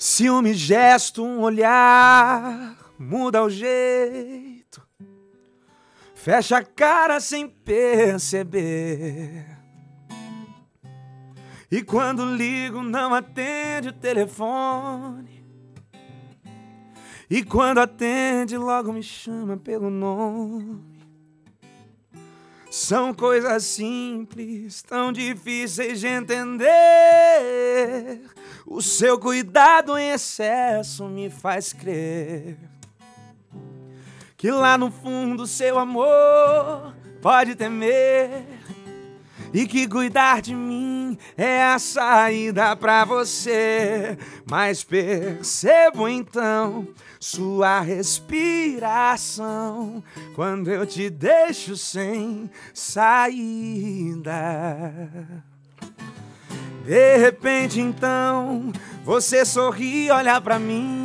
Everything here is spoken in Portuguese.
Ciúme, gesto, um olhar, muda o jeito, fecha a cara sem perceber. E quando ligo não atende o telefone, e quando atende logo me chama pelo nome. São coisas simples, tão difíceis de entender. O seu cuidado em excesso me faz crer que lá no fundo seu amor pode temer, e que cuidar de mim é a saída pra você. Mas percebo então sua respiração quando eu te deixo sem saída. De repente então você sorri, olha pra mim